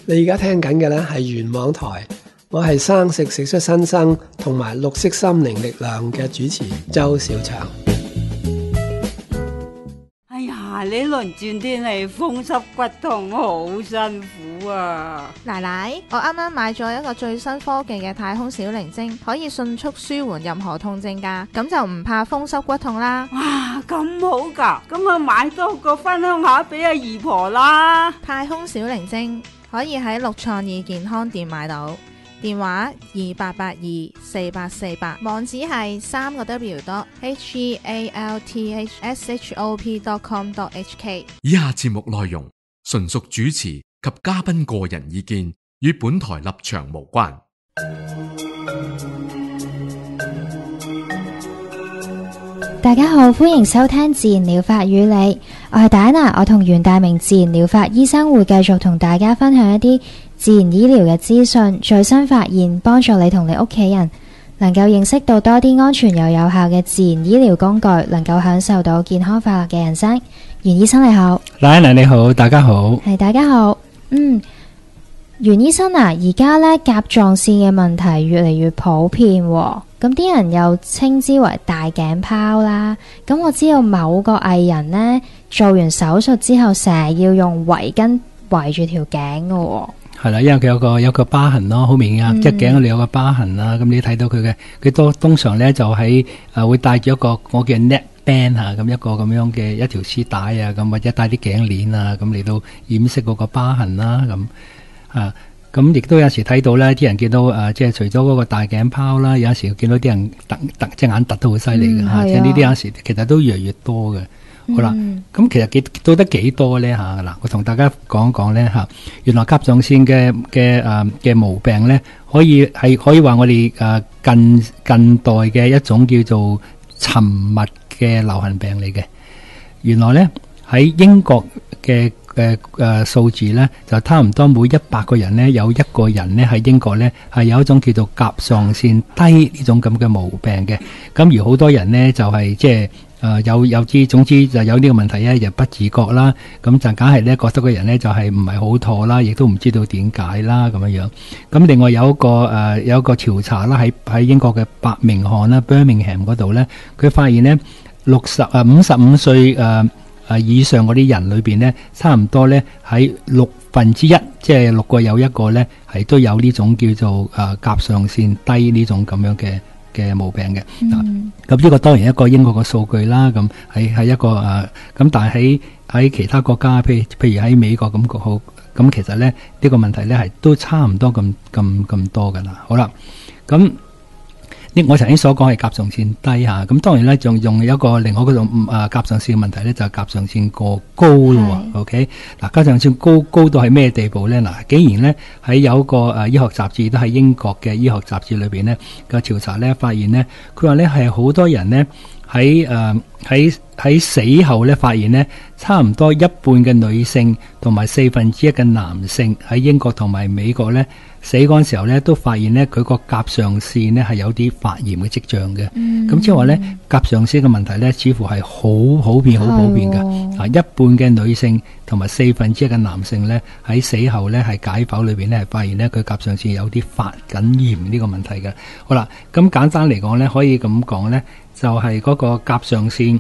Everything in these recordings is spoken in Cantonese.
你而家聽緊嘅呢係原網台，我係生食食出新生同埋綠色心靈力量嘅主持周小祥。 哎呀，呢輪轉天氣風濕骨痛好辛苦啊！ 奶奶，我啱啱買咗一個最新科技嘅太空小靈精，可以迅速舒緩任何痛症㗎，咁就唔怕風濕骨痛啦。 哇，咁好㗎，咁啊買多個分享下俾阿姨婆啦。 太空小靈精可以喺綠創意健康店買到，電話28824848，網址係3個W.healthshop.com.hk。 以下節目內容純屬主持及嘉賓個人意見，與本台立場無關。 大家好，歡迎收聽自然療法與你，我係戴娜，我同袁大明自然療法醫生會繼續同大家分享一啲自然醫療嘅資訊、最新發現，幫助你同你屋企人能夠認識到多啲安全又有效嘅自然醫療工具，能夠享受到健康快樂嘅人生。袁醫生你好。 戴娜你好，大家好。 係大家好。袁醫生啊，而家呢甲狀腺嘅問題越嚟越普遍喎，咁啲人又稱之為大頸泡啦。咁我知道某個藝人呢，做完手術之後成日要用圍巾圍住條頸嘅喎。係啦，因為佢有個疤痕咯，好明顯啊，即係頸嗰度有個疤痕啦。咁你睇到佢通常呢就喺會帶住一個我叫 neck band 咁一個咁樣嘅一條絲帶啊，咁或者帶啲頸鏈啊，咁嚟到掩飾嗰個疤痕啦咁。咁亦都有時睇到咧，啲人見到即係除咗嗰個大頸泡啦，有時見到啲人突隻眼突得好犀利嘅吓，即係呢啲有時其實都越嚟越多嘅。好啦，咁其實到得幾多咧吓？嗱，我同大家講講咧吓，原來甲狀腺嘅毛病咧，可以話我哋近代嘅一種叫做沉默嘅流行病嚟嘅。原來咧喺英國嘅數字咧，就差唔多每100個人咧有1個人咧喺英國咧係有一種叫做甲狀腺低呢種咁嘅毛病嘅。咁而好多人咧就係即係總之就有呢個問題咧，就不自覺啦。咁就梗係咧覺得個人咧就係唔係好妥啦，亦都唔知道點解啦咁樣樣。咁另外有一個調查啦，喺英國嘅伯明翰啦 Birmingham 嗰度咧，佢發現咧55歲以上嗰啲人裏邊呢，差唔多呢喺1/6，即係6個有1個呢，係都有呢種叫做甲狀腺低呢種咁樣嘅毛病嘅。咁呢個當然一個英國嘅數據啦。咁係一個咁，但係喺其他國家，譬如喺美國咁好，咁其實呢，呢個問題呢係都差唔多咁多噶啦。好啦，咁。我曾經所講係甲狀腺低下，咁當然咧仲用有一個另外嗰種甲狀腺嘅問題咧，就係甲狀腺過高咯。OK， 嗱，甲狀腺高到係咩地步咧？嗱，竟然咧喺有個醫學雜誌，都係英國嘅醫學雜誌裏邊咧個調查咧，發現咧佢話咧係好多人咧喺死後咧發現咧，差唔多一半嘅女性同埋1/4嘅男性喺英國同埋美國咧。死嗰陣時候咧，都發現咧佢個甲狀腺咧係有啲發炎嘅跡象嘅。咁即係話咧，甲狀腺嘅問題咧，似乎係好普遍嘅。一半嘅女性同埋1/4嘅男性咧，喺死後咧係解剖裏邊咧係發現咧佢甲狀腺有啲發緊炎呢個問題嘅。好啦，咁簡單嚟講咧，可以咁講咧，就係嗰個甲狀腺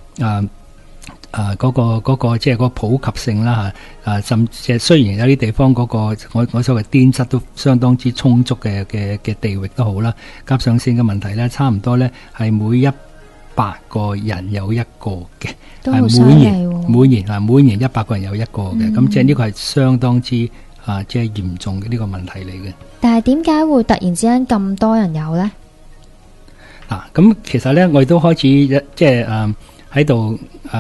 嗰個即係嗰個普及性啦吓，甚至雖然有啲地方嗰個我所謂碘質都相當之充足嘅地域都好啦，甲狀腺嘅問題咧，差唔多咧係每100個人有1個嘅，係每年100個人有1個嘅，咁即係呢個係相當之即係嚴重嘅呢個問題嚟嘅。 但係點解會突然之間咁多人有咧？ 咁其實咧我哋都開始即係喺度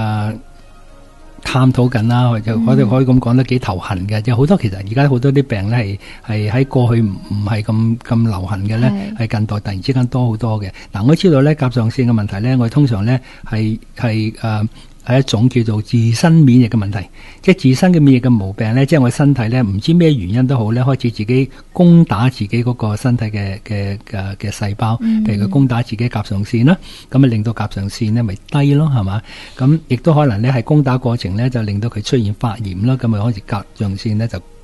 探討緊啦，我哋可以咁講得幾頭痕嘅，就好多其實而家好多啲病咧係喺過去唔係咁流行嘅咧，係近代突然之間多好多嘅。嗱，我知道咧甲狀腺嘅問題咧，我哋通常咧係一種叫做自身免疫嘅問題，即係自身嘅免疫嘅毛病咧，即係我身體咧唔知咩原因都好咧，開始自己攻打自己嗰個身體嘅細胞，譬如佢攻打自己甲狀腺啦，咁啊令到甲狀腺咧咪低咯，係嘛？咁亦都可能咧係攻打過程咧就令到佢出現發炎啦，咁啊開始甲狀腺咧就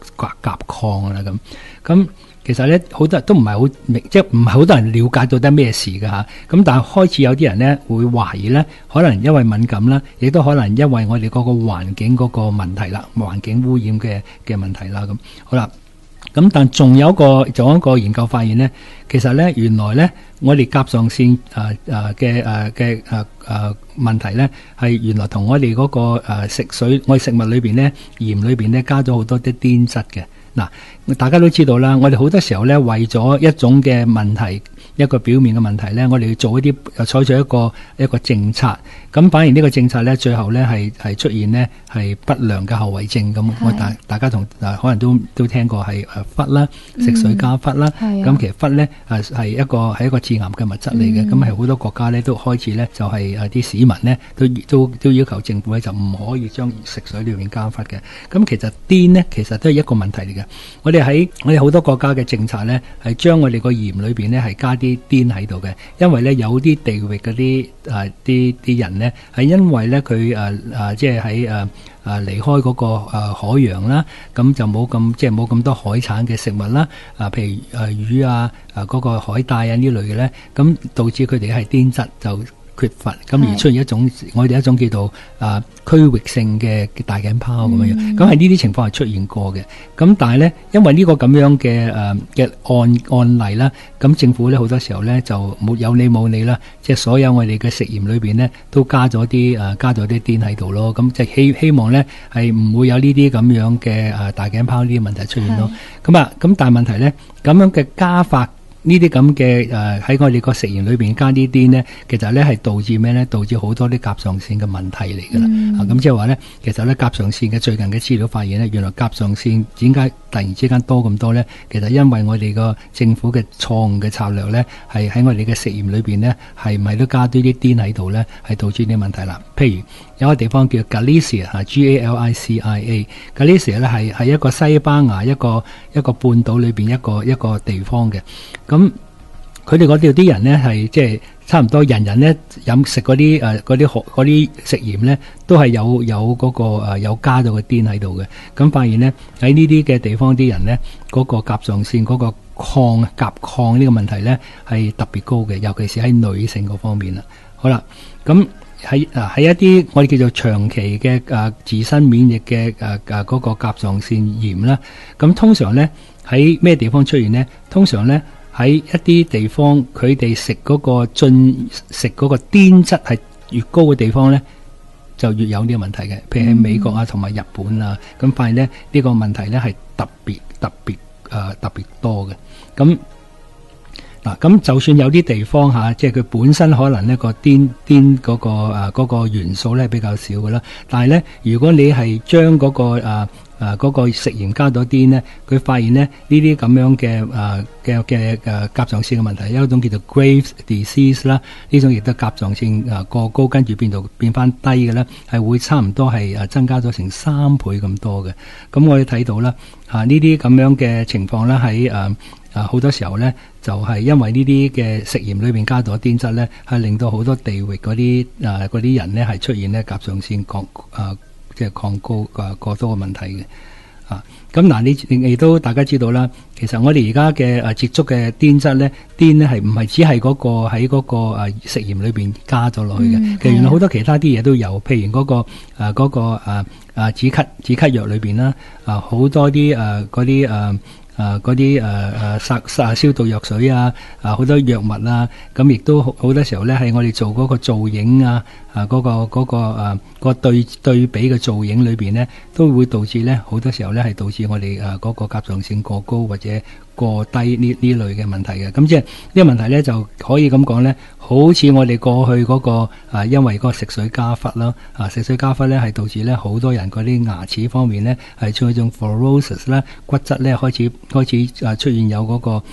甲亢啦咁。其實咧，好多人都唔係好明，即係唔係好多人了解到底咩事㗎嚇。咁但係開始有啲人咧會懷疑咧，可能因為敏感啦，亦都可能因為我哋嗰個環境嗰個問題啦，環境污染嘅問題啦咁。好啦，咁但仲有一個研究發現咧，其實咧原來咧我哋甲狀腺嘅問題咧係原來同我哋嗰個我哋食物裏邊咧鹽裏邊咧加咗好多啲碘質嘅。嗱，大家都知道啦，我哋好多時候咧，為咗一種嘅問題，一個表面嘅問題咧，我哋要做採取一個政策，咁反而呢個政策咧，最後咧係出現呢係不良嘅後遺症咁。我大家可能都聽過係氟啦，食水加氟啦，咁其實氟咧係一個致癌嘅物質嚟嘅，咁係好多國家咧都開始咧就係啲市民咧都要求政府咧就唔可以將食水裏面加氟嘅。咁其實碘咧其實都係一個問題嚟嘅。我哋好多國家嘅政策咧，係將我哋個鹽裏邊咧係加啲碘喺度嘅，因為咧有啲地域嗰啲人咧係因為咧佢即係喺離開嗰個海洋啦，咁就冇咁多海產嘅食物啦，譬如魚嗰個海帶啊呢類嘅咧，咁導致佢哋係碘質就缺乏，咁而出現我哋一種叫做區域性嘅大頸泡咁樣，咁係呢啲情況係出現過嘅。咁但係咧，因為呢個咁樣嘅案例啦，咁政府咧好多時候咧就有理冇理啦，即係所有我哋嘅食鹽裏邊咧都加咗啲碘喺度咯。咁即係希望咧係唔會有呢啲咁樣嘅大頸泡呢啲問題出現咯。咁但係問題咧咁樣嘅加法。呢啲咁嘅喺我哋個食鹽裏邊加啲碘呢，其實咧係導致咩呢？導致好多啲甲狀腺嘅問題嚟㗎啦。咁即係話呢，其實咧甲狀腺嘅最近嘅資料發現呢，原來甲狀腺點解突然之間多咁多呢？其實因為我哋個政府嘅錯誤嘅策略呢，係喺我哋嘅食鹽裏邊呢，係唔係都加啲碘喺度呢？係導致啲問題啦。譬如有一個地方叫 Galicia Galicia 咧係一個西班牙一個半島裏邊一個地方嘅。咁佢哋嗰度啲人呢，係即係差唔多人人呢食嗰啲食鹽呢，都係有嗰個有加咗個碘喺度嘅。咁發現呢，喺呢啲嘅地方啲人呢，嗰個甲狀腺嗰個甲亢呢個問題呢，係特別高嘅，尤其是喺女性嗰方面啦。好啦，咁喺一啲我哋叫做長期嘅自身免疫嘅嗰個甲狀腺炎啦。咁通常呢，喺咩地方出現呢？通常呢，喺一啲地方，佢哋食嗰個碘質係越高嘅地方呢，就越有呢個問題嘅。譬如喺美國啊，同埋日本啊，咁發現呢，呢個問題呢係特別多嘅。咁就算有啲地方即係佢本身可能呢個碘嗰個元素咧比較少嘅啦，但係咧如果你係將嗰個食鹽加咗碘呢，佢發現呢啲咁樣嘅甲狀腺嘅問題，有一種叫做 Graves disease 啦，呢種亦都甲狀腺過高跟住變翻低嘅咧，係會差唔多係增加咗成3倍咁多嘅。咁我哋睇到啦，呢啲咁樣嘅情況咧喺好多時候咧，就係因為呢啲嘅食鹽裏邊加咗碘質咧，係令到好多地域嗰啲人咧係出現咧甲狀腺即係抗高過多嘅問題嘅。咁你亦都大家知道啦，其實我哋而家嘅接觸嘅碘質咧，碘咧係唔係只係嗰個喺嗰個食鹽裏邊加咗落去嘅？其實原來好多其他啲嘢都有，譬如嗰個止咳藥裏邊啦，好多啲嗰啲消毒藥水啊，好多藥物啊，咁亦都好多時候咧係我哋做嗰個造影啊，個對比嘅造影裏邊咧，都會導致咧好多時候咧係導致我哋嗰個甲狀腺過高或者過低呢類嘅問題嘅。咁即係呢個問題咧就可以咁講咧，好似我哋過去嗰個因為嗰個食水加氟啦，食水加氟咧係導致咧好多人嗰啲牙齒方面咧係出現一種 fluorosis 啦，骨質咧開始出現有嗰個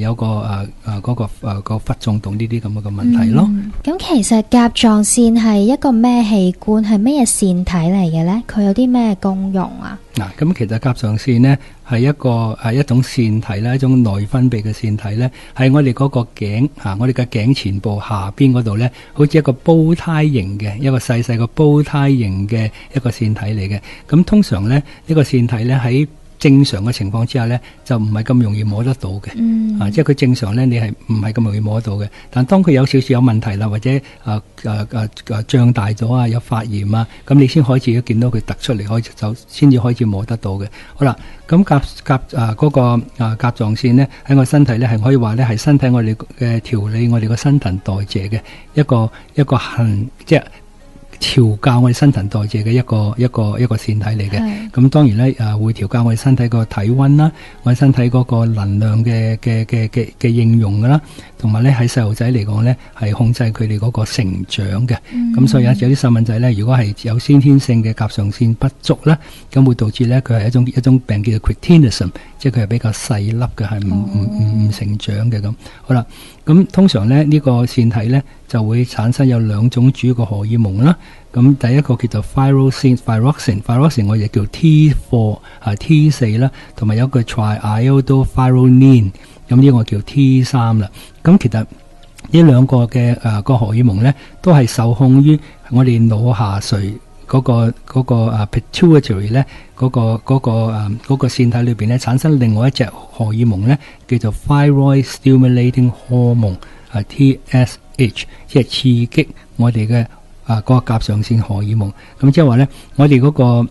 個氟中毒呢啲咁嘅問題咯。 咁其實甲狀腺係一個咩器官，係咩嘢腺體嚟嘅咧？佢有啲咩功用啊？ 咁其實甲狀腺呢係一種腺體啦，一種內分泌嘅腺體咧，係我哋嗰個頸我哋嘅頸前部下邊嗰度咧，好似一個煲呔形嘅一個細個煲呔形嘅一個腺體嚟嘅。咁通常咧呢個腺體咧喺正常嘅情況之下咧，就唔係咁容易摸得到嘅。即係佢正常咧，你係唔係咁容易摸到嘅？但當佢有少少有問題啦，或者脹大咗啊，有發炎啊，咁你先開始見到佢突出嚟，就先至開始摸得到嘅。好啦，咁嗰個甲狀腺咧喺我身體咧係可以話咧係身體我哋嘅調理我哋個新陳代謝嘅一個即係調教我哋新陳代謝嘅一個腺體嚟嘅。咁當然咧會調教我哋身體個體溫啦，我哋身體嗰個能量嘅應用噶啦，同埋咧喺細路仔嚟講咧係控制佢哋嗰個成長嘅。咁所以有啲細蚊仔咧，如果係有先天性嘅甲狀腺不足咧，咁會導致咧佢係一種病叫做 cretinism， 即係佢係比較細粒嘅，係唔成長嘅咁。好啦，咁通常咧呢個腺體咧就會產生有兩種主要嘅荷爾蒙啦。咁第一個叫做 thyroxine 我哋叫 T4 T4 啦，同埋有個 triiodothyronine， 咁呢個叫 T3 啦。咁其實呢兩個嘅個荷爾蒙咧，都係受控於我哋腦下垂嗰個pituitary 咧嗰個腺體裏邊咧產生另外一隻荷爾蒙咧，叫做 thyroid stimulating hormone TSH， 即係刺激我哋嘅個甲狀腺荷爾蒙。咁即係話咧，我哋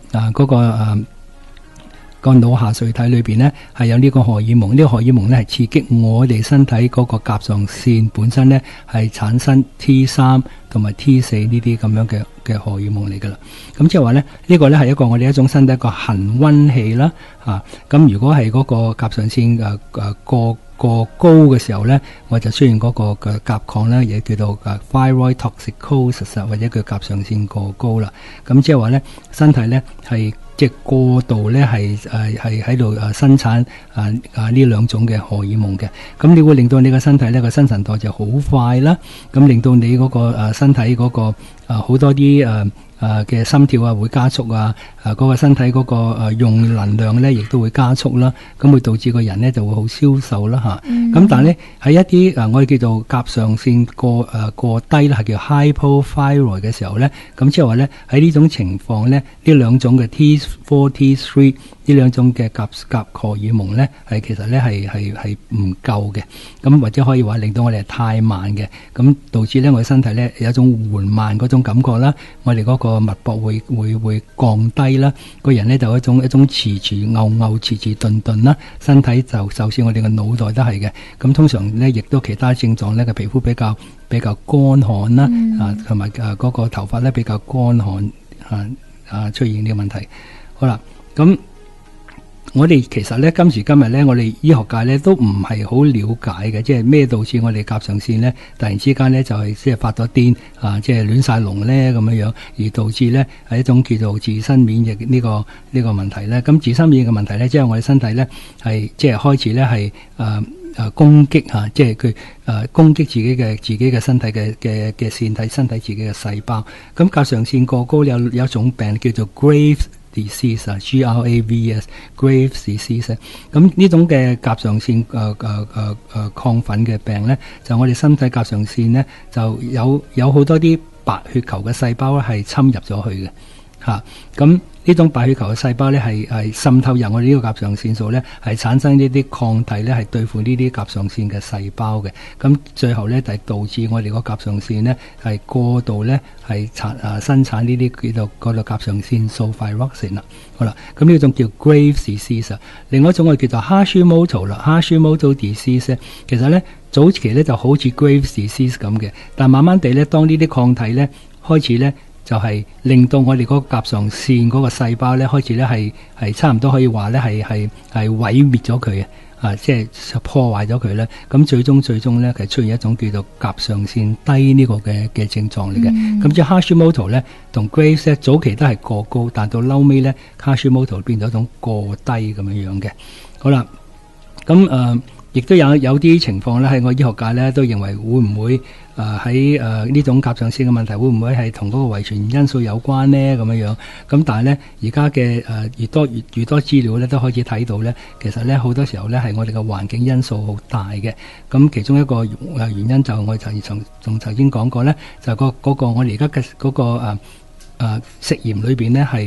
個腦下垂體裏邊咧係有呢個荷爾蒙，呢個荷爾蒙咧係刺激我哋身體嗰個甲狀腺本身咧係產生 T3 同埋 T4 呢啲咁樣嘅荷爾蒙嚟噶啦。咁即係話咧，呢個咧係一個我哋一種身體一個恒溫器啦。咁如果係嗰個甲狀腺過高嘅時候咧，我就出現嗰個嘅甲亢咧，亦叫做thyroid toxicosis， 或者叫甲狀腺過高啦。咁即係話咧，身體咧係即係過度咧係喺度生產呢兩種嘅荷爾蒙嘅。咁你會令到你個身體咧個新陳代謝好快啦，咁令到你嗰個身體嗰個好多啲嘅心跳會加速嗰個身體嗰個用能量咧亦都會加速啦，咁會導致個人咧就會好消瘦啦吓。咁但係咧喺一啲我哋叫做甲狀腺過低啦，係叫 hypothyroid 嘅時候咧，咁即係話咧喺呢種情況咧，呢兩種嘅 T4 T3 呢兩種嘅甲荷爾蒙咧係其實咧係唔夠嘅，咁或者可以話令到我哋係太慢嘅，咁導致咧我哋身體咧有一種緩慢嗰種感覺啦，我哋嗰個脈搏會降低啦，個人咧就一種遲遲頓啦，身體就算我哋嘅腦袋都係嘅，咁通常咧亦都其他症狀咧嘅皮膚比較乾旱啦，同埋嗰個頭髮咧比較乾旱出現呢個問題。好啦，咁我哋其實咧今時今日咧，我哋醫學界咧都唔係好了解嘅，即係咩導致我哋甲狀腺咧突然之間咧就係即係發咗癲即係亂晒龍咧咁樣，而導致咧係一種叫做自身免疫呢個問題咧。咁自身免疫嘅問題咧，即係我哋身體咧係即係開始咧係攻擊即係佢攻擊自己嘅身體嘅腺體，身體自己嘅細胞。咁甲狀腺過高有一種病叫做 Graves disease GRAVS Graves disease。咁呢種嘅甲狀腺亢奮嘅病咧，就我哋身體甲狀腺咧就有好多啲白血球嘅細胞咧係侵入咗去嘅咁呢種白血球嘅細胞咧係滲透入我哋呢個甲狀腺素咧，係產生呢啲抗體咧，係對付呢啲甲狀腺嘅細胞嘅。咁最後咧就係導致我哋個甲狀腺咧係過度咧係生產呢啲叫做甲狀腺素 thyroxine 啦。好啦，咁呢種叫 Graves disease。另外一種我哋叫做 Hashimoto 啦 ，Hashimoto disease 其實咧早期咧就好似 Graves disease 咁嘅，但慢慢地咧當呢啲抗體咧開始咧。就係令到我哋嗰個甲狀腺嗰個細胞咧，開始咧係差唔多可以話咧係毀滅咗佢嘅，即係破壞咗佢咧。咁最終咧，其實出現一種叫做甲狀腺低呢個嘅症狀嚟嘅。咁即係 Hashimoto 咧同 Graves 咧早期都係過高，但到嬲尾咧 Hashimoto 變咗一種過低咁樣嘅。好啦，咁亦都有啲情況咧，喺我醫學界咧都認為會唔會喺呢種甲狀腺嘅問題會唔會係同嗰個遺傳因素有關呢？咁樣咁但係咧而家嘅越多資料咧都開始睇到咧，其實咧好多時候咧係我哋嘅環境因素好大嘅。咁其中一個原因就我頭先講過咧，就嗰個我哋而家嘅嗰個食鹽裏邊咧係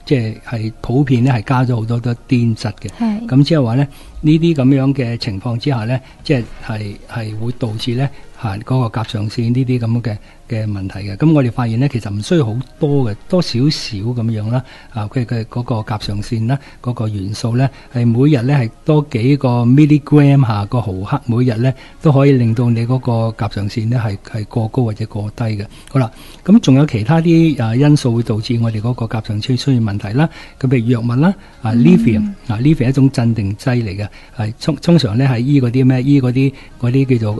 係普遍咧係加咗好多碘質嘅。 係咁即係話咧，呢啲咁樣嘅情況之下咧，即係會導致咧嗰個甲狀腺呢啲咁嘅問題嘅。咁我哋發現咧，其實唔需要好多嘅，多少少咁樣啦。佢嘅嗰個甲狀腺啦，嗰個元素咧係每日咧係多幾個 milligram 個毫克，每日咧都可以令到你嗰個甲狀腺咧係過高或者過低嘅。好啦，咁仲有其他啲因素會導致我哋嗰個甲狀腺出現問題啦。咁譬如藥物啦，lithium lithium 係一種鎮定劑嚟嘅，係通常咧係醫嗰啲咩？醫嗰啲叫做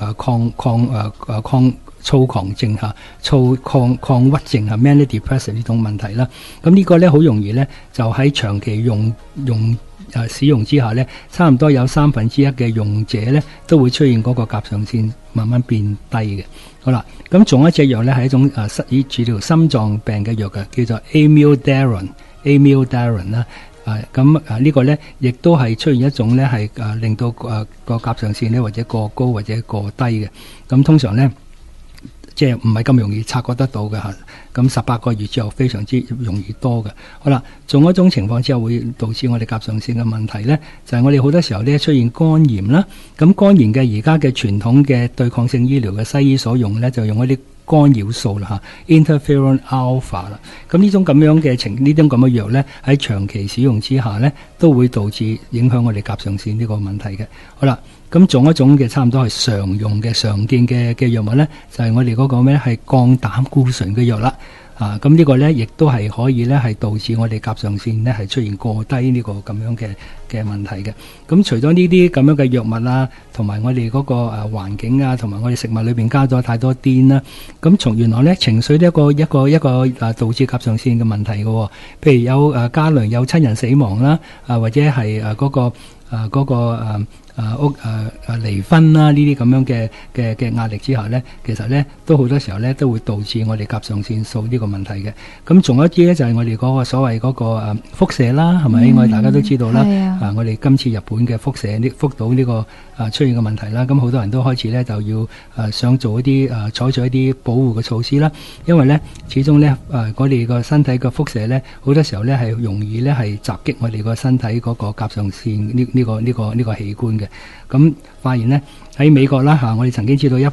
抗躁狂症抗鬱症manic depression 呢種問題啦。咁呢個咧好容易咧就喺長期使用之下咧，差唔多有1/3嘅用者咧都會出現嗰個甲狀腺慢慢變低嘅。好啦，咁仲有一隻藥咧係一種以治療心臟病嘅藥嘅，叫做 amiodarone 啦。呢個咧亦都係出現一種咧係令到個甲狀腺咧或者過高或者過低嘅。咁通常咧即係唔係咁容易察覺得到嘅嚇。咁18個月之後非常之容易多嘅。好啦，仲有一種情況之後會導致我哋甲狀腺嘅問題咧，就係我哋好多時候咧出現肝炎啦。咁肝炎嘅而家嘅傳統嘅對抗性醫療嘅西醫所用咧，就用一啲干擾素啦interferon alpha 啦。咁呢種咁樣嘅呢種咁嘅藥咧，喺長期使用之下咧，都會導致影響我哋甲狀腺呢個問題嘅。好啦，咁仲有一種嘅差唔多係常用嘅常見嘅藥物咧，就係我哋嗰個咩係降膽固醇嘅藥啦。咁呢個咧亦都係可以咧係導致我哋甲狀腺咧係出現過低呢個咁樣嘅問題嘅。咁除咗呢啲咁樣嘅藥物啊，同埋我哋嗰個環境啊，同埋我哋食物裏邊加咗太多碘啦。咁從原來咧情緒呢一個導致甲狀腺嘅問題嘅。譬如有家裏有親人死亡啦，或者係離婚啦，呢啲咁樣嘅壓力之下呢，其實呢都好多時候呢都會導致我哋甲狀腺素呢個問題嘅。咁仲有一啲呢，就係我哋嗰個所謂嗰個輻射啦，係咪？我哋大家都知道啦。我哋今次日本嘅輻射福島呢個出現嘅問題啦，咁好多人都開始呢就要想做一啲採取一啲保護嘅措施啦。因為呢始終呢我哋個身體嘅輻射呢，好多時候呢係容易呢係襲擊我哋個身體嗰個甲狀腺呢個器官嘅。咁發現呢，喺美國啦我哋曾經知道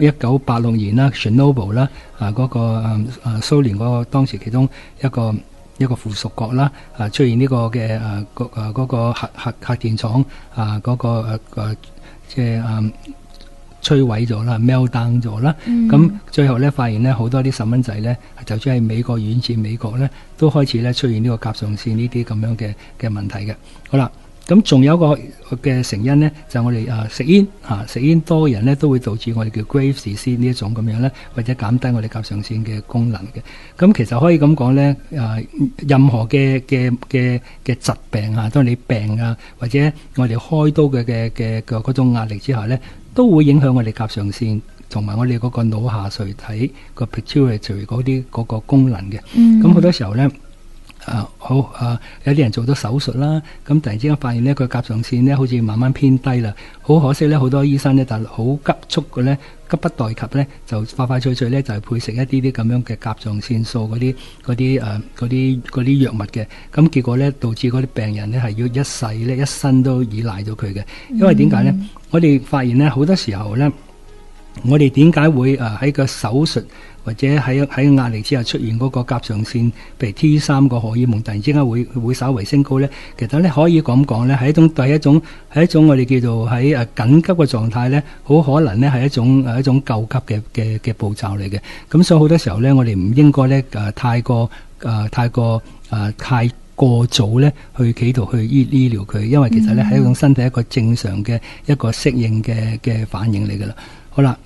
1986年啦 Chernobyl 啦嗰個蘇聯嗰個當時其中一個附屬國啦出現呢個嘅嗰個核電廠嗰個即係摧毀咗啦 meltdown 咗啦。咁最後咧發現呢，好多啲細蚊仔咧就算係美國遠至美國咧都開始咧出現呢個甲狀腺呢啲咁樣嘅問題嘅。好啦。咁仲有一個嘅成因呢，就係我哋食煙多嘅人呢，都會導致我哋叫 Graves disease 呢一種咁樣呢，或者減低我哋甲狀腺嘅功能嘅。咁其實可以咁講呢，任何嘅疾病當你病或者我哋開刀嘅嗰種壓力之下呢，都會影響我哋甲狀腺同埋我哋嗰個腦下垂體個 pituitary 嗰個功能嘅。咁好多時候呢。有啲人做咗手術啦，咁突然之間發現呢個甲狀腺呢好似慢慢偏低啦，好可惜呢，好多醫生呢但係好急速嘅呢，急不待及呢，就快脆呢，就係配食一啲咁樣嘅甲狀腺素嗰啲藥物嘅，咁結果呢，導致嗰啲病人呢係要一世呢一生都依賴咗佢嘅。因為點解呢？我哋發現呢，好多時候呢，我哋點解會喺個手術或者喺壓力之下出現嗰個甲狀腺，譬如 T3個荷爾蒙突然之間會稍微升高咧，其實咧可以咁講咧，係一種我哋叫做喺緊急嘅狀態咧，好可能咧係一種救急嘅步驟嚟嘅。咁所以好多時候咧，我哋唔應該咧太過早咧去企圖去醫療佢，因為其實咧係一種身體一個正常嘅一個適應嘅反應嚟㗎啦。好啦，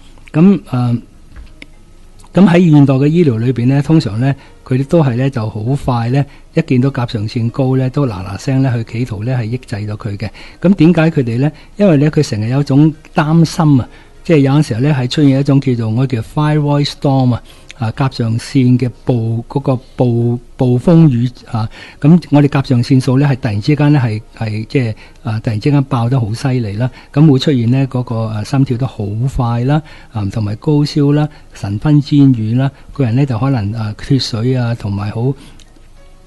咁喺現代嘅醫療裏邊呢，通常呢，佢哋都係呢就好快呢，一見到甲狀腺高呢，都嗱聲呢去企圖呢係抑制咗佢嘅。咁點解佢哋呢？因為呢，佢成日有一種擔心啊，即係有陣時候呢係出現一種叫做我叫 thyroid storm 甲狀腺嘅暴風雨咁我哋甲狀腺素呢係突然之間呢係即係突然之間爆得好犀利啦，咁會出現呢嗰個心跳得好快啦，同埋高燒啦、神昏煎語啦，個人呢就可能脫水同埋好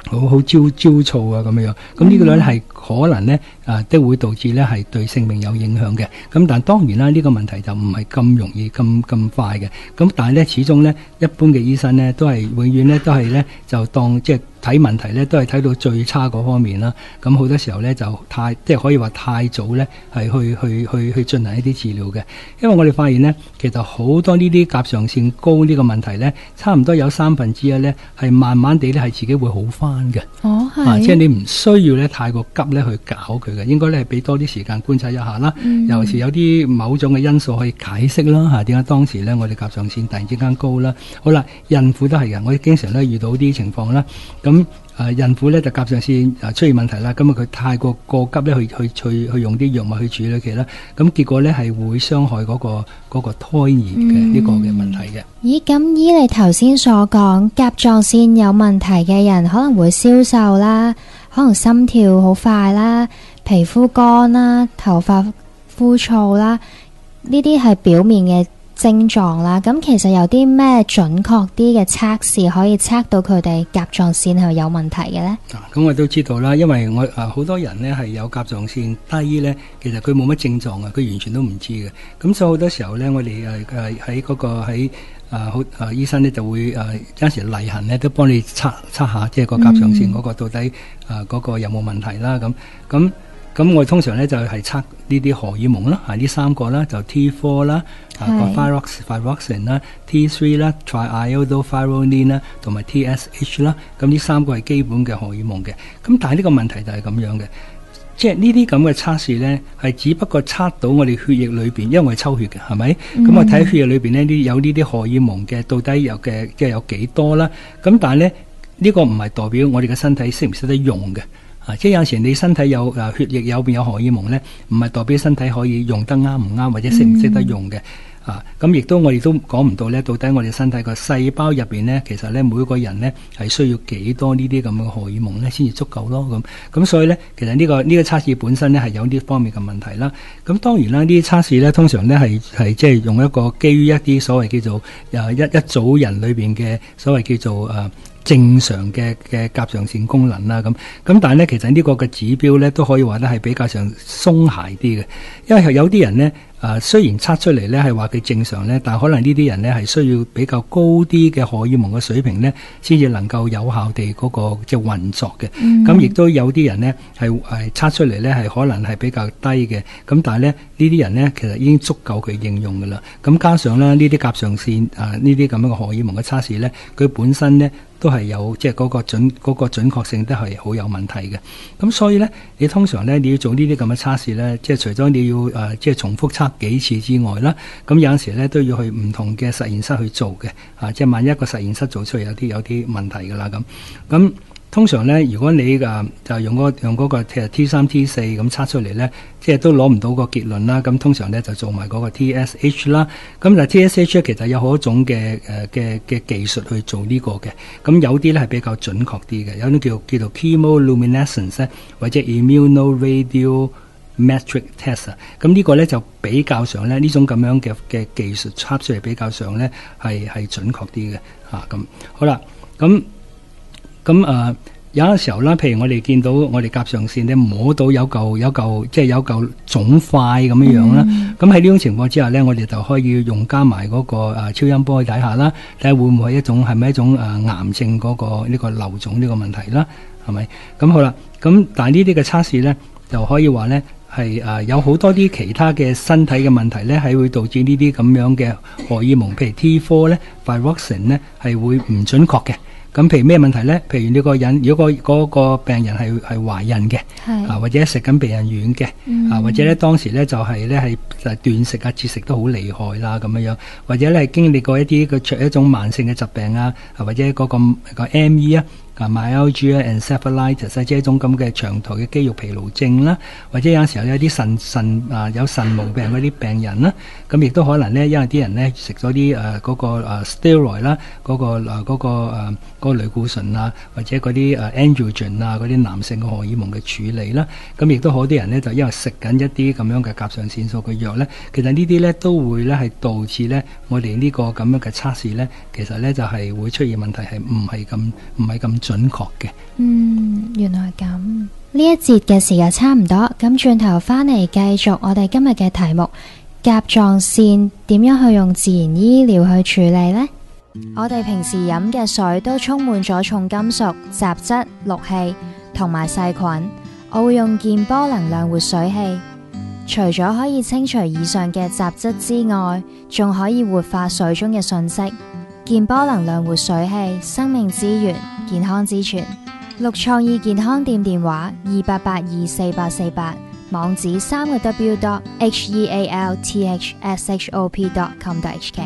好焦躁啊咁樣，咁呢個咧係可能咧都會導致咧係對性命有影響嘅。咁但當然啦，呢個問題就唔係咁容易咁快嘅。咁但係咧始終咧一般嘅醫生咧都係永遠咧都係咧就當即係睇問題咧都係睇到最差嗰方面啦。咁好多時候咧就即係可以話太早咧係去進行一啲治療嘅。因為我哋發現咧其實好多呢啲甲狀腺高呢個問題咧，差唔多有1/3咧係慢慢地咧係自己會好返嘅。 哦，係。 即係你唔需要咧太過急咧去搞佢嘅，應該咧係俾多啲時間觀察一下啦。尤其是有啲某種嘅因素可以解釋啦嚇，點解當時咧我哋甲狀腺突然之間高啦？好啦，孕婦都係嘅，我哋經常咧遇到啲情況啦。咁孕婦咧就甲狀腺出現問題啦，咁佢太過急咧去用啲藥物去處理佢啦，咁結果咧係會傷害嗰個胎兒嘅呢個嘅問題嘅。 咦，咁依你頭先所講，甲狀腺有問題嘅人可能會消瘦啦，可能心跳好快啦，皮膚乾啦，頭髮枯燥啦，呢啲係表面嘅症狀啦。咁其實有啲咩準確啲嘅測試可以測到佢哋甲狀腺係有問題嘅呢？ 咁我都知道啦，因為我好多人呢係有甲狀腺低呢，其實佢冇乜症狀啊，佢完全都唔知嘅。咁所以好多時候呢，我哋喺嗰個喺醫生呢就會有陣時例行呢都幫你測下，即係個甲狀腺嗰個到底嗰個有冇問題啦。咁我通常咧就係測呢啲荷爾蒙啦，呢3個啦，就 T4 啦，thyroxine 啦，T3 啦 ，triiodothyronine 啦，同埋 TSH 啦。咁呢3個係基本嘅荷爾蒙嘅。咁但係呢個問題就係咁樣嘅，即係呢啲咁嘅測試咧，係只不過測到我哋血液裏邊，因為我係抽血嘅，係咪？咁我睇血液裏邊呢啲有呢啲荷爾蒙嘅，到底有嘅即係有幾多啦？咁但係咧呢個唔係代表我哋嘅身體識唔識得用嘅。即係有時你身體有血液有邊有荷爾蒙咧，唔係代表身體可以用得啱唔啱，或者識唔識得用嘅。咁亦都我哋都講唔到咧，到底我哋身體個細胞入邊咧，其實咧每個人咧係需要幾多呢啲咁嘅荷爾蒙咧先至足夠咯。咁所以咧，其實呢個測試本身咧係有呢方面嘅問題啦。咁當然啦，呢啲測試咧通常咧係即係用一個基於一啲所謂叫做一組人裏邊嘅所謂叫做正常嘅甲狀腺功能啦。咁但係咧，其實呢個嘅指標咧都可以話咧係比較上鬆懈啲嘅，因為有啲人咧雖然測出嚟咧係話佢正常咧，但係可能呢啲人咧係需要比較高啲嘅荷爾蒙嘅水平咧，先至能夠有效地嗰個即係運作嘅。咁亦都有啲人咧係測出嚟咧係可能係比較低嘅，咁但係咧呢啲人咧其實已經足夠佢應用㗎啦。咁加上咧呢啲甲狀腺呢啲咁樣嘅荷爾蒙嘅測試咧，佢本身咧都係有即係嗰個準確性都係好有問題嘅。咁所以咧，你通常咧你要做呢啲咁嘅測試咧，即係除咗你要即係重複測幾次之外啦，咁有陣時咧都要去唔同嘅實驗室去做嘅。即係萬一個實驗室做出嚟有啲問題㗎啦咁。通常咧，如果你就用嗰個 T3、T4 咁測出嚟咧，即係都攞唔到個結論啦。咁通常咧就做埋嗰個 TSH 啦。咁但係 TSH 其實有好多種嘅技術去做呢個嘅。咁有啲咧係比較準確啲嘅，有啲叫做 chemoluminescence 或者 immunoradiometric test。咁呢個咧就比較上咧呢種咁樣嘅技術測出嚟比較上咧係準確啲嘅。咁好啦，咁有陣時候啦，譬如我哋見到我哋甲狀腺咧摸到有嚿即係有嚿腫塊咁樣啦。咁喺呢種情況之下咧，我哋就可以用加埋嗰個超音波去睇下啦，睇下會唔會係咪一種癌症嗰個呢個瘤腫呢個問題啦，係咪？咁好啦，咁但係呢啲嘅測試咧就可以話咧係有好多啲其他嘅身體嘅問題咧，係會導致呢啲咁樣嘅荷爾蒙，譬如 T4 咧、thyroxine 咧係會唔準確嘅。咁譬如咩問題咧？譬如呢個人，如果嗰個病人係懷孕嘅，或者食緊避孕丸嘅，或者咧當時咧就係咧係斷食啊、節食都好厲害啦咁樣，或者咧係經歷過一種慢性嘅疾病啊，或者嗰個ME 啊。myalgia encephalitis 即係一種咁嘅長途嘅肌肉疲勞症啦，或者有陣時候有啲有腎毛病嗰啲病人啦，咁亦都可能咧，因為啲人咧食咗啲嗰個steroid 啦，嗰個類固醇啊，或者嗰啲androgen 啊嗰啲男性嘅荷爾蒙嘅處理啦，咁亦都好多人咧就因為食緊一啲咁樣嘅甲狀腺素嘅藥咧，其實呢啲咧都會咧係導致咧我哋呢個咁樣嘅測試咧，其實咧就係會出現問題，係唔係咁準確嘅。 原來係咁。呢一節嘅時間差唔多，咁轉頭返嚟繼續我哋今日嘅題目，甲狀腺點樣去用自然醫療去處理呢？我哋平時飲嘅水都充滿咗重金屬、雜質、氯氣同埋細菌。我會用健波能量活水器，除咗可以清除以上嘅雜質之外，仲可以活化水中嘅訊息。健波能量活水器，生命之源，健康之泉。綠創意健康店電話28824848，網址3w.healthshop.com.hk。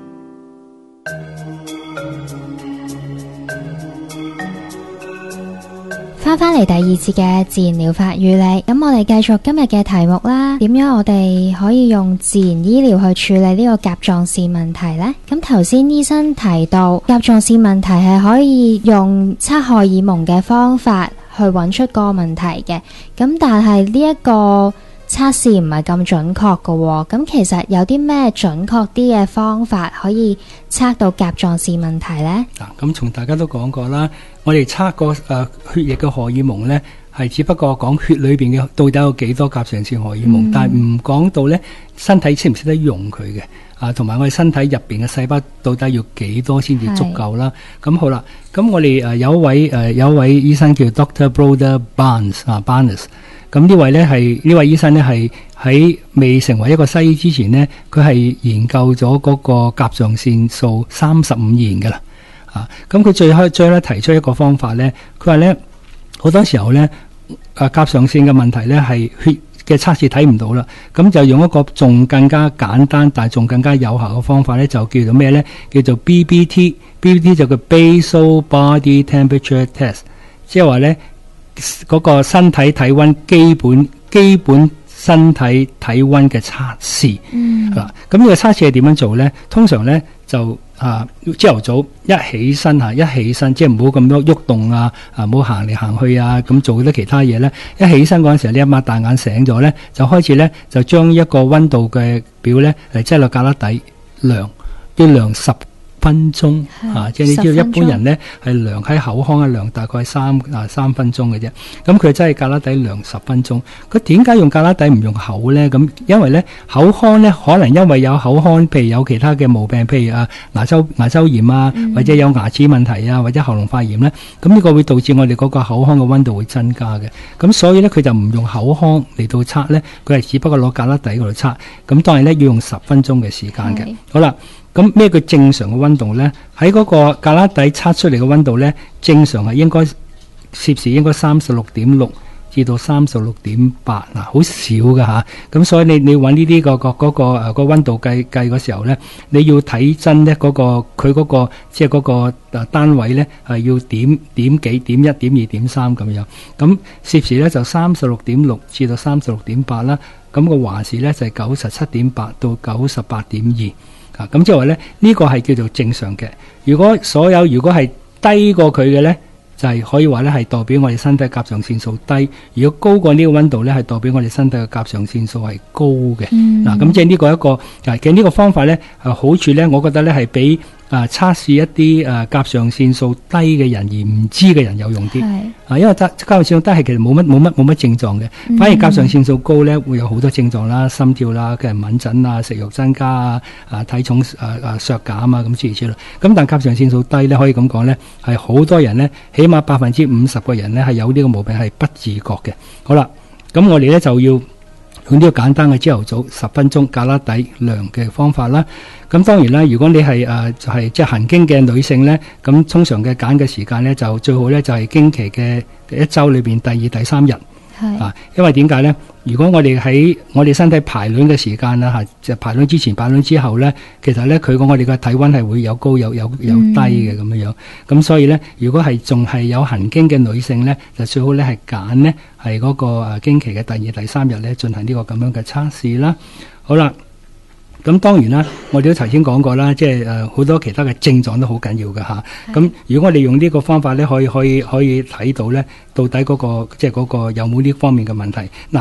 翻嚟第二節嘅自然療法與你，咁我哋繼續今日嘅題目啦。點樣我哋可以用自然醫療去處理呢個甲狀腺問題呢？咁頭先醫生提到甲狀腺問題係可以用測荷爾蒙嘅方法去揾出個問題嘅，咁但係呢一個測試唔係咁準確㗎喎。咁其實有啲咩準確啲嘅方法可以測到甲狀腺問題呢？ 咁從大家都講過啦，我哋測個血液嘅荷爾蒙呢，係只不過講血裏邊嘅到底有幾多甲狀腺荷爾蒙，但係唔講到呢身體識唔識得用佢嘅同埋我哋身體入邊嘅細胞到底要幾多先至足夠啦。咁好啦，咁我哋有一位醫生叫 Dr. Broder Barnes。咁呢位醫生呢，係喺未成為一個西醫之前呢，佢係研究咗嗰個甲狀腺素35年㗎啦。咁佢最咧提出一個方法呢，佢話呢好多時候呢，甲狀腺嘅問題呢係血嘅測試睇唔到啦，咁就用一個仲更加簡單但係仲更加有效嘅方法呢，就叫做咩呢？叫做 BBT 就叫 Basal Body Temperature Test， 即係話呢嗰個身體體溫基本身體體溫嘅測試。咁呢個測試係點樣做呢？通常呢就朝頭早一起身即係唔好咁多喐動唔好行嚟行去咁做啲其他嘢呢。一起身嗰陣時候，你一擘大眼醒咗呢，就開始呢，就將一個溫度嘅表呢嚟擠落胳肋底量，要量10分鐘即係你知道一般人呢係量喺口腔量大概3分鐘嘅啫。咁佢真係胳肋底量10分鐘。佢點解用胳肋底唔用口呢？咁因為呢口腔呢可能因為有口腔譬如有其他嘅毛病，譬如牙周炎或者有牙齒問題或者喉嚨發炎呢，咁呢個會導致我哋嗰個口腔嘅溫度會增加嘅。咁所以呢，佢就唔用口腔嚟到測呢，佢係只不過攞胳肋底嗰度測。咁當然呢，要用10分鐘嘅時間嘅。好啦。咁咩叫正常嘅溫度呢？喺嗰個胳肋底測出嚟嘅溫度呢，正常係應該攝氏應該36.6至到36.8好少噶吓。咁所以你揾呢啲個溫度計嘅時候呢，你要睇真呢佢嗰個即係嗰個單位呢係要點幾點1點2點3咁樣。咁攝氏呢就36.6至到36.8啦。咁個華氏呢就係97.8到98.2。咁即係話咧，呢個係叫做正常嘅。如果係低過佢嘅咧，就係可以話咧係代表我哋身體甲狀腺素低。如果高過呢個溫度咧，係代表我哋身體嘅甲狀腺素係高嘅。咁即係呢個一個，其實呢個方法咧，好處咧，我覺得咧係比測試一啲甲狀腺素低嘅人而唔知嘅人有用啲。因為甲狀腺素低係其實冇乜症狀嘅，反而甲狀腺素高咧會有好多症狀啦，心跳啦，嘅敏疹食慾增加體重削減咁諸如此類。咁但甲狀腺素低咧，可以咁講咧，係好多人咧，起碼50%嘅人咧係有呢個毛病係不自覺嘅。好啦，咁我哋咧就要用呢個簡單嘅朝頭早10分鐘胳肋底量嘅方法啦。咁當然啦，如果你係即係行經嘅女性咧，咁通常嘅揀嘅時間咧就最好咧就係經期嘅一週裏邊第2、第3日。因為點解咧？如果我哋喺我哋身體排卵嘅時間就排卵之前、排卵之後咧，其實咧佢我哋嘅體溫係會有高有低嘅咁樣。咁所以咧，如果係仲係有行經嘅女性咧，就最好咧係揀咧係嗰個經期嘅第2、第3日咧進行呢個咁樣嘅測試啦。好啦。咁當然啦，我哋都頭先講過啦，即係好多其他嘅症狀都好緊要嘅吓。咁如果我哋用呢個方法咧，可以睇到咧，到底嗰個即係嗰個有冇呢方面嘅問題。嗱，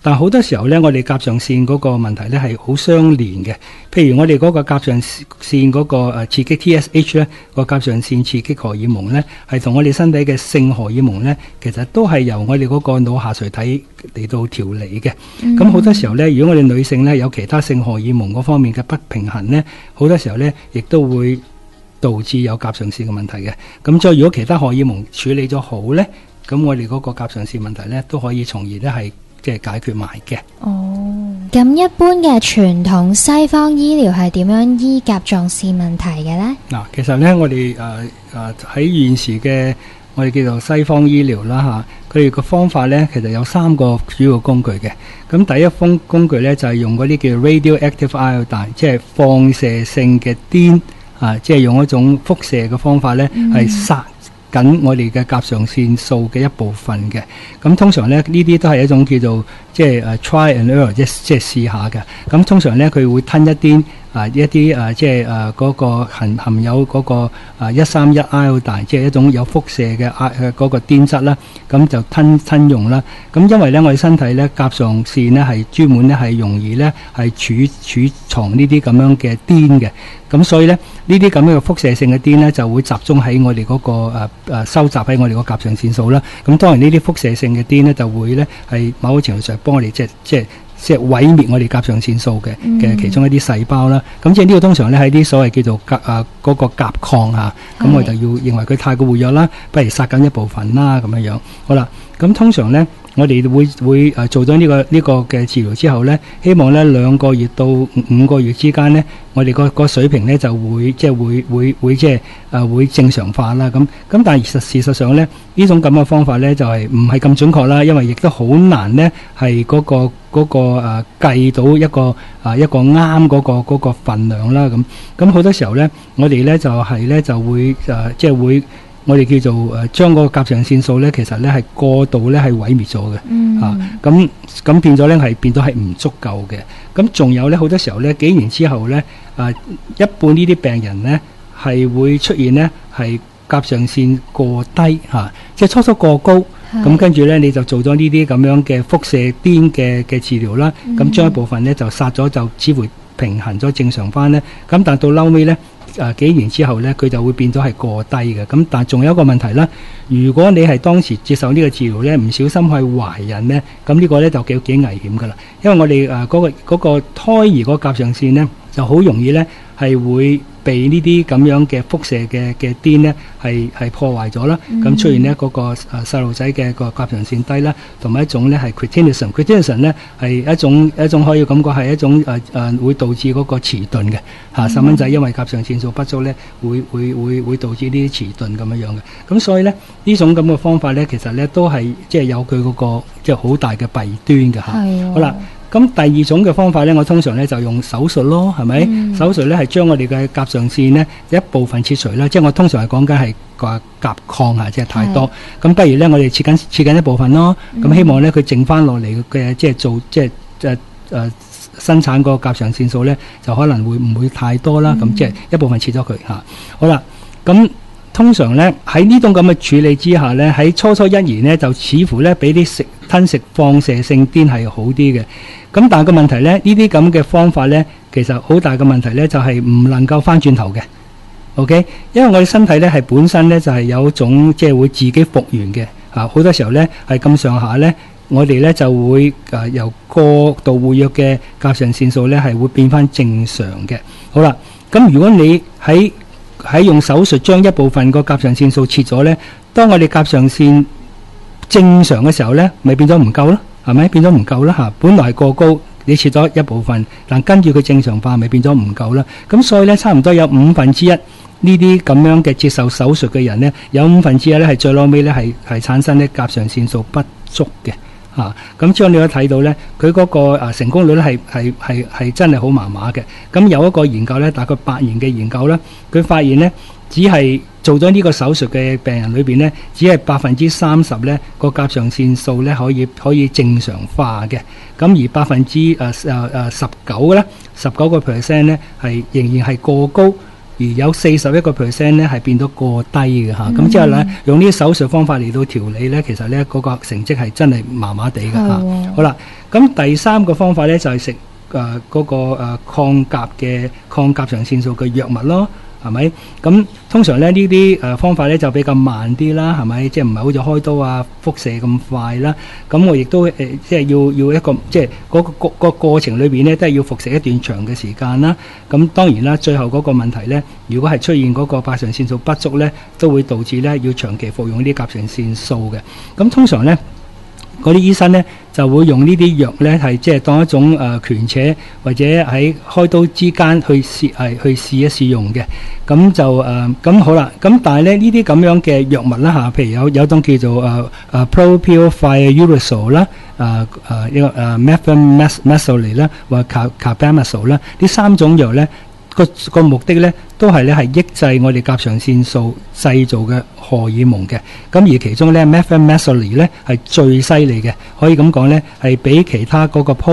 但係好多時候咧，我哋甲狀腺嗰個問題咧係好相連嘅。譬如我哋嗰個甲狀腺嗰個刺激 TSH 咧，個甲狀腺刺激荷爾蒙咧，係同我哋身體嘅性荷爾蒙咧，其實都係由我哋嗰個腦下垂體嚟到調理嘅。咁好多時候咧，如果我哋女性咧有其他性荷爾蒙嗰方面嘅不平衡咧，好多時候咧亦都會導致有甲狀腺嘅問題嘅。咁再如果其他荷爾蒙處理咗好咧，咁我哋嗰個甲狀腺問題咧都可以從而咧係即係解決埋嘅。 咁一般嘅傳統西方醫療係點樣醫甲狀腺問題嘅呢？ 嗱，其實咧我哋喺現時嘅我哋叫做西方醫療啦嚇，佢哋個方法咧其實有3個主要工具嘅。咁第一工具咧就係用嗰啲叫 radioactive iodine， 即係放射性嘅碘即係用一種輻射嘅方法咧係殺緊我哋嘅甲狀腺素嘅一部分嘅。咁通常咧呢啲都係一種叫做即係try and error， 即係試下嘅。咁通常咧佢會吞一啲即係嗰個含有嗰個131 iodine， 即係一種有輻射嘅嗰個碘質啦。咁就吞用啦。咁因為咧我哋身體咧甲狀腺咧係專門咧係容易咧係儲藏呢啲咁樣嘅碘嘅。咁所以咧呢啲咁樣嘅輻射性嘅碘咧就會集中喺我哋嗰個收集喺我哋個甲狀腺素啦。咁當然呢啲輻射性嘅碘咧就會咧係某個程度上幫我哋即係毀滅我哋甲狀腺素嘅其中一啲細胞啦。咁即係呢個通常咧喺啲所謂叫做嗰個甲亢嚇，咁我哋就要認為佢太過活躍啦，不如殺緊一部分啦咁樣樣。好啦，咁通常咧我哋會做咗呢個嘅治療之後咧，希望咧2個月到5個月之間咧，我哋個水平咧就會即係會正常化啦。咁但係事實上咧呢種咁嘅方法咧就係唔係咁準確啦，因為亦都好難咧係嗰個計到一個啱嗰個份量啦。咁好多時候咧我哋咧就會即係會。我哋叫做將個甲狀腺素咧，其實咧係過度咧係毀滅咗嘅，咁變咗咧係變咗係唔足夠嘅。咁仲有咧好多時候咧幾年之後咧，一半呢啲病人咧係會出現咧係甲狀腺過低即係初初過高，咁跟住咧你就做咗呢啲咁樣嘅輻射碘嘅治療啦，咁將一部分咧就殺咗，就似乎平衡咗正常翻咧。咁但到嬲尾咧。幾年之後咧，佢就會變咗係過低嘅。咁但仲有一個問題啦，如果你係當時接受呢個治療咧，唔小心去懷孕咧，咁呢個咧就幾危險噶啦。因為我哋嗰個胎兒嗰個甲狀腺咧，就好容易咧係會被呢啲咁樣嘅輻射嘅碘咧係破壞咗啦。咁出現呢嗰個細路仔嘅個甲狀腺低啦，同埋一種咧係 cretinism 咧係一種可以感覺係一種會導致嗰個遲鈍嘅細蚊仔，因為甲狀腺素不足咧會導致呢啲遲鈍咁樣嘅。咁所以咧呢種咁嘅方法咧，其實咧都係即係有佢嗰個即係好大嘅弊端嘅好啦。咁第二種嘅方法咧，我通常咧就用手術咯，係咪？手術咧係將我哋嘅甲狀腺咧一部分切除啦，即係我通常係講緊係個甲亢即係太多。咁不如咧我哋切緊一部分咯，咁希望咧佢剩翻落嚟嘅即係做即係生產個甲狀腺素咧就可能唔會太多啦。咁即係一部分切咗佢好啦，咁。通常咧喺呢種咁嘅處理之下咧，喺初1年咧就似乎咧比啲吞食放射性碘係好啲嘅。咁但係個問題咧，呢啲咁嘅方法咧，其實好大嘅問題咧就係唔能夠翻轉頭嘅。OK， 因為我哋身體咧係本身咧就係有一種即係會自己復原嘅好多時候咧係咁上下咧，我哋咧就會由過度活躍嘅甲狀腺素咧係會變翻正常嘅。好啦，咁如果你喺用手術將一部分個甲狀腺素切咗咧，當我哋甲狀腺正常嘅時候咧，咪變咗唔夠咯，係咪？變咗唔夠啦本來係過高，你切咗一部分，但跟住佢正常化，咪變咗唔夠啦。咁所以咧，差唔多有1/5呢啲咁樣嘅接受手術嘅人咧，有1/5咧係最攞尾咧係產生咧甲狀腺素不足嘅。咁將你都睇到咧，佢嗰個成功率咧係真係好麻麻嘅。咁有一個研究咧，大概8年嘅研究咧，佢發現咧，只係做咗呢個手術嘅病人裏邊咧，只係30%咧個甲狀腺素咧可以正常化嘅。咁而19%咧，19% 咧係仍然係過高。而有41% 咧係變到過低嘅咁之後咧用呢啲手術方法嚟到調理咧，其實咧嗰個成績係真係麻麻地嘅好啦， 咁第三個方法咧就係食嗰個抗甲狀腺素嘅藥物咯。係咪？咁通常咧呢啲方法咧就比較慢啲啦，係咪？即係唔係好似開刀啊、輻射咁快啦？咁我亦都即係要一個即係個過程裏邊咧，都係要服食一段長嘅時間啦。咁當然啦，最後嗰個問題咧，如果係出現嗰個甲狀腺素不足咧，都會導致咧要長期服用啲甲狀腺素嘅。咁通常咧，嗰啲醫生咧就會用呢啲藥咧係即係當一種權且或者喺開刀之間去試一試用嘅。咁就咁好啦。咁但係咧呢啲咁樣嘅藥物啦嚇，譬如有種叫做propylthiouracil 啦，呢個methylmethylate 啦，或者 carbamazole 啦，呢三種藥咧個目的咧都係咧係抑制我哋甲狀腺素製造嘅荷爾蒙嘅。咁而其中咧 methylmethylate 咧係最犀利嘅，可以咁講咧係比其他嗰個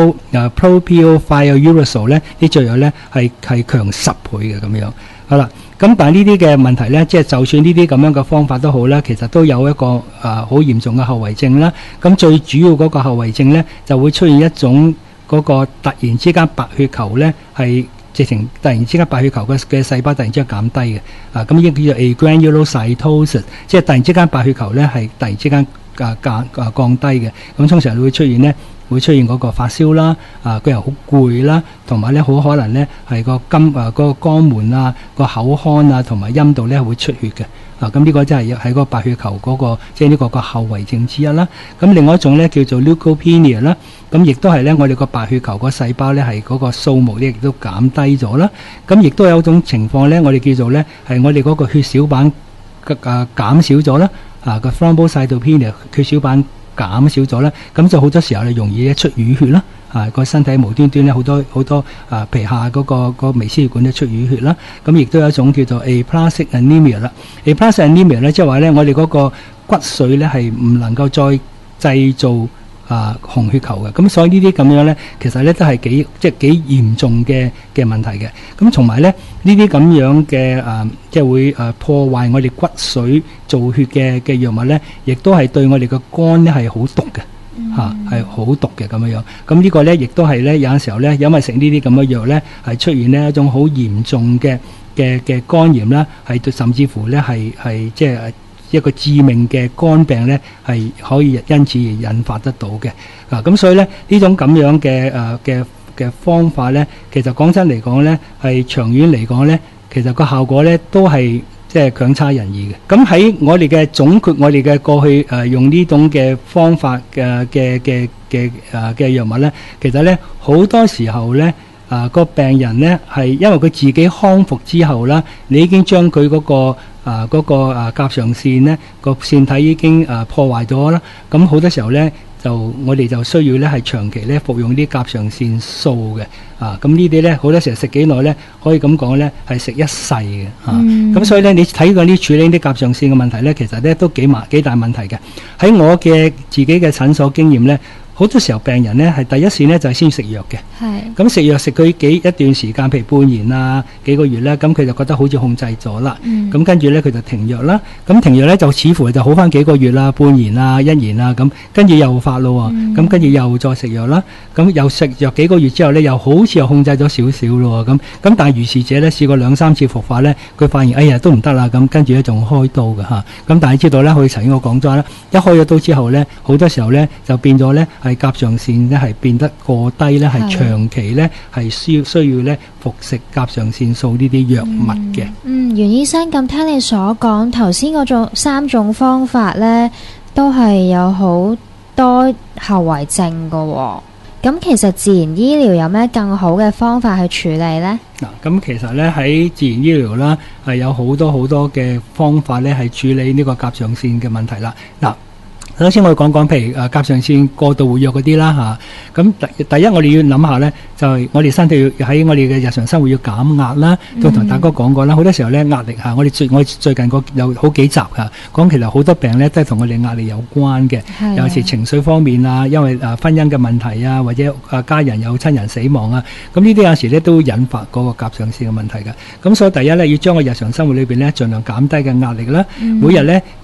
propylthiouracil 咧啲藥咧係強10倍嘅咁樣。好啦，咁但係呢啲嘅問題咧，即係就算呢啲咁樣嘅方法都好啦，其實都有一個好嚴重嘅後遺症啦。咁最主要嗰個後遺症咧，就會出現一種嗰個突然之間白血球咧係直情突然之間白血球嘅細胞突然之間減低嘅。咁呢個叫做 agranulocytosis， 即係突然之間白血球咧係突然之間降低嘅。咁通常會出現嗰個發燒啦，個人好攰啦，同埋咧好可能咧係個肛門啊、個口腔啊同埋陰道咧會出血嘅。咁呢個真係喺個白血球嗰個即係呢個後遺症之一啦。咁另外一種咧叫做 leukopenia 啦，咁亦都係咧我哋個白血球個細胞咧係嗰個數目咧亦都減低咗啦。咁亦都有一種情況咧，我哋叫做咧係我哋嗰個血小板減少咗啦，個 thrombocytopenia 血小板減少咗咧，咁就好多時候你容易出淤血啦，個身體無端端咧好多皮下嗰個微絲血管咧出淤血啦。咁亦都有一種叫做 aplastic anemia 啦。aplastic anemia 咧即係話咧我哋嗰個骨髓咧係唔能夠再製造紅血球嘅。咁所以呢啲咁樣咧，其實咧都係幾嚴重嘅問題嘅。咁同埋咧呢啲咁樣嘅即係會破壞我哋骨髓造血嘅藥物咧，亦都係對我哋嘅肝咧係好毒嘅。係好毒嘅咁樣。咁呢個咧亦都係咧有陣時候咧，因為食呢啲咁嘅藥咧，係出現呢一種好嚴重嘅肝炎啦，係甚至乎咧係即係一個致命嘅肝病咧，係可以因此而引發得到嘅。咁所以咧呢種咁樣嘅方法咧，其實講真嚟講咧，係長遠嚟講咧，其實個效果咧都係即係強差人意嘅。咁喺我哋嘅總括，我哋嘅過去用呢種嘅方法嘅藥物咧，其實咧好多時候咧個病人咧係因為佢自己康復之後啦，你已經將佢嗰個甲狀腺咧個腺體已經破壞咗啦。咁好多時候咧我哋就需要咧係長期咧服用啲甲狀腺素嘅。咁呢啲咧好多時候食幾耐咧，可以咁講咧係食一世嘅。咁所以咧你睇過啲處理啲甲狀腺嘅問題咧，其實咧都幾大問題嘅。喺我嘅自己嘅診所經驗咧，好多時候病人咧係第一線咧就係先食藥嘅。咁食藥食佢一段時間，譬如半年啊幾個月咧，咁佢就覺得好似控制咗啦。咁跟住咧佢就停藥啦。咁停藥咧就似乎就好翻幾個月啦、半年啊、一年啊咁，跟住又發咯。咁跟住又再食藥啦。咁又食藥幾個月之後咧，又好似又控制咗少少咯。咁但係如是者咧試過2-3次復發咧，佢發現哎呀都唔得啦。咁跟住咧仲開刀嘅嚇。咁但係知道咧，佢曾經我講咗啦，一開咗刀之後咧，好多時候咧就變咗咧係甲狀腺咧係變得過低咧，係長期咧係需要咧服食甲狀腺素呢啲藥物嘅。 袁醫生，咁聽你所講頭先嗰種3種方法咧，都係有好多後遺症㗎喎。咁其實自然醫療有咩更好嘅方法去處理呢？ 咁其實咧喺自然醫療啦，係有好多嘅方法咧係處理呢個甲狀腺嘅問題啦。首先我哋講講，譬如甲狀腺過度活躍嗰啲啦嚇。咁第一我哋要諗下咧，就係我哋身體要喺我哋嘅日常生活要減壓啦。都同大哥講過啦，好多時候咧壓力嚇，我最近有好幾集嚇講，其實好多病咧都係同我哋壓力有關嘅。尤其是情緒方面啊，因為婚姻嘅問題啊，或者家人有親人死亡啊，咁呢啲有時咧都會引發嗰個甲狀腺嘅問題嘅。咁所以第一咧要將個日常生活裏邊咧盡量減低嘅壓力啦。每日咧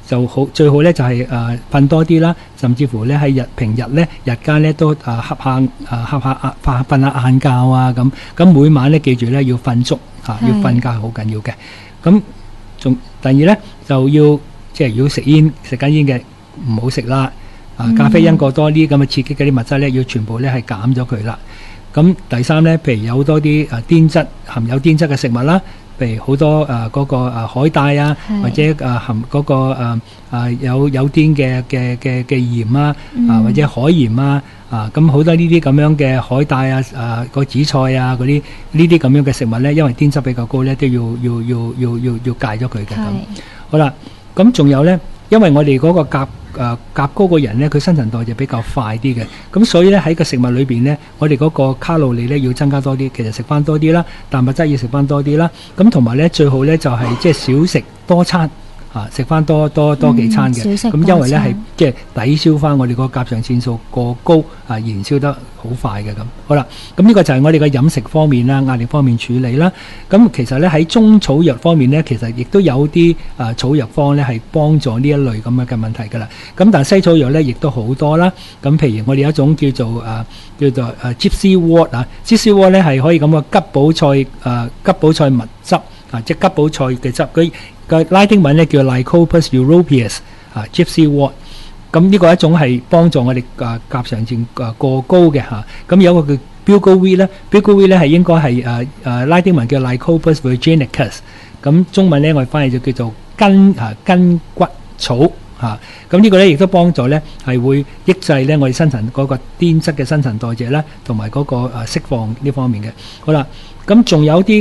就好最好咧就係瞓多啲啦，甚至乎咧喺平日咧日間咧都瞌下瞓下晏覺啊咁。咁每晚咧記住咧要瞓足要瞓覺係好緊要嘅。咁仲第二咧就要即係如果食緊煙嘅唔好食啦。咖啡因過多啲咁嘅刺激嗰啲物質咧，要全部咧係減咗佢啦。咁第三咧，譬如有多啲含有碘質嘅食物啦，譬如好多嗰個海帶啊，或者含嗰個有碘嘅鹽啊，或者海鹽啊，咁好多呢啲咁樣嘅海帶啊，個紫菜啊嗰啲呢啲咁樣嘅食物咧，因為碘質比較高咧，都要戒咗佢嘅咁。好啦，咁仲有咧，因為我哋嗰個甲高個人咧，佢新陳代謝比較快啲嘅，咁所以咧喺個食物裏邊咧，我哋嗰個卡路里咧要增加多啲，其實食翻多啲啦，蛋白質要食翻多啲啦，咁同埋咧最好咧就係即係少食多餐。食翻多幾餐嘅，咁因為咧係即係抵消翻我哋個甲狀腺素過高燃燒得好快嘅咁。好啦，咁呢個就係我哋嘅飲食方面啦，壓力方面處理啦。咁其實咧喺中草藥方面咧，其實亦都有啲草藥方咧係幫助呢一類咁樣嘅問題㗎啦。咁但係西草藥咧亦都好多啦。咁譬如我哋有一種叫做Gypsy Wort Gypsy Wort 咧係可以咁嘅吉普賽蜜汁即係吉普賽嘅汁，佢個拉丁文咧叫 Lycopus europaeus Gypsy Wort。咁呢個一種係幫助我哋甲狀腺過高嘅咁有一個叫 Bugle Weed 咧 ，Bugle Weed 咧係應該係拉丁文叫 Lycopus virginicus。咁中文咧我哋翻譯就叫做筋骨草咁呢個咧亦都幫助咧係會抑制咧我哋新陳嗰個碘質嘅新陳代謝啦，同埋嗰個釋放呢方面嘅。好啦。咁仲有啲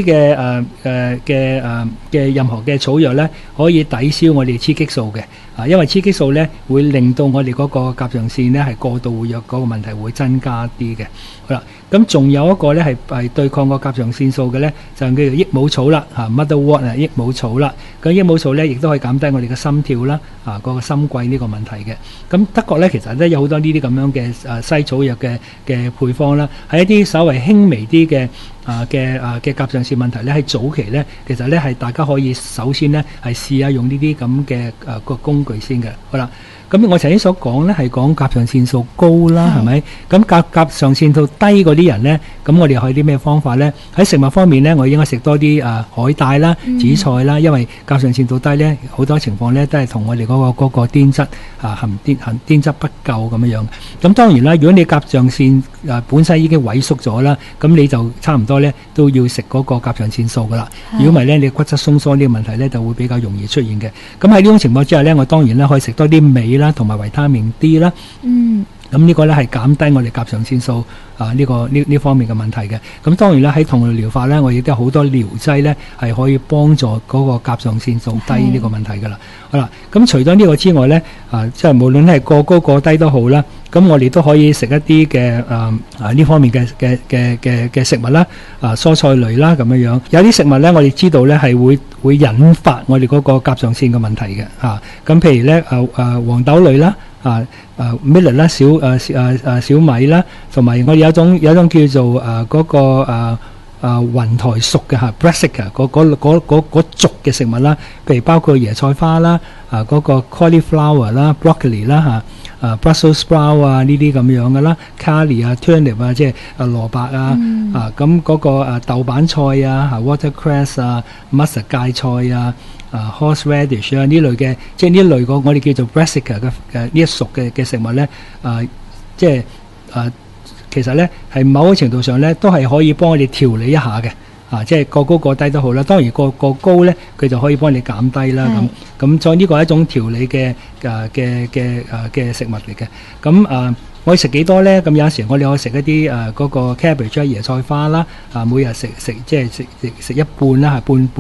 嘅任何嘅草藥咧，可以抵消我哋雌激素嘅因為雌激素咧會令到我哋嗰個甲狀腺咧係過度活躍嗰個問題會增加啲嘅。好啦，咁仲有一個咧係對抗個甲狀腺素嘅咧，就叫做益母草啦Motherwort 益母草啦。咁益母草咧亦都可以減低我哋嘅心跳啦嗰個心悸呢個問題嘅。咁德國咧其實咧有好多呢啲咁樣嘅西草藥嘅配方啦，係一啲稍為輕微啲嘅甲狀腺問題咧，喺早期咧，其實咧係大家可以首先咧係試下用呢啲咁嘅個工具先嘅。好啦，咁我頭先所講咧係講甲狀腺素高啦，係咪？咁甲狀腺素低嗰啲人咧，咁我哋可以啲咩方法咧？喺食物方面咧，我應該食多啲海帶啦、紫菜啦，因為甲狀腺素低咧，好多情況咧都係同我哋嗰個碘質含碘質不夠咁樣。咁當然啦，如果你甲狀腺本身已經萎縮咗啦，咁你就差唔多咧都要食嗰個甲狀腺素噶啦。如果唔係咧，你骨質鬆疏呢個問題咧就會比較容易出現嘅。咁喺呢種情況之下咧，我當然咧可以食多啲鎂啦，同埋維他命 D 啦。咁呢個咧係減低我哋甲狀腺素呢方面嘅問題嘅。咁當然啦，喺糖類療法咧，我亦都有好多療劑咧係可以幫助嗰個甲狀腺素低呢個問題噶啦。好啦，咁除咗呢個之外咧，即係無論係過高過低都好啦，咁我哋都可以食一啲嘅呢方面嘅食物啦，蔬菜類啦咁樣。有啲食物咧，我哋知道咧係會引發我哋嗰個甲狀腺嘅問題嘅咁譬如咧黃豆類啦。millet 啦，小米啦，同埋我哋有一種叫做嗰個雲台熟嘅brassica 嗰族嘅食物啦，譬如包括椰菜花啦，嗰個 cauliflower 啦 ，broccoli 啦Brussels sprout 呢啲咁樣嘅啦 ，cali turnip 即係蘿蔔咁嗰個豆瓣菜watercress mustard 芥菜horseradish 呢類嘅，即係呢類我哋叫做 brassica 嘅呢一屬嘅食物咧，即係其實咧係某個程度上咧都係可以幫我哋調理一下嘅，即係過高過低都好啦。當然過高咧，佢就可以幫你減低啦。咁再呢個係一種調理嘅食物嚟嘅。咁我哋食幾多咧？咁有時我哋可以食一啲嗰個 cabbage 椰菜花啦，每日食即係食一半啦，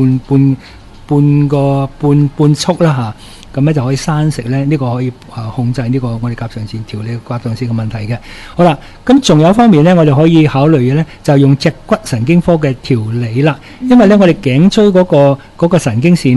半束啦咁咧就可以生食咧，呢個可以控制呢個我哋甲狀腺調理甲狀腺嘅問題嘅。好啦，咁仲有方面咧，我哋可以考慮嘅咧，就用脊骨神經科嘅調理啦。因為咧，我哋頸椎嗰個神經線咧，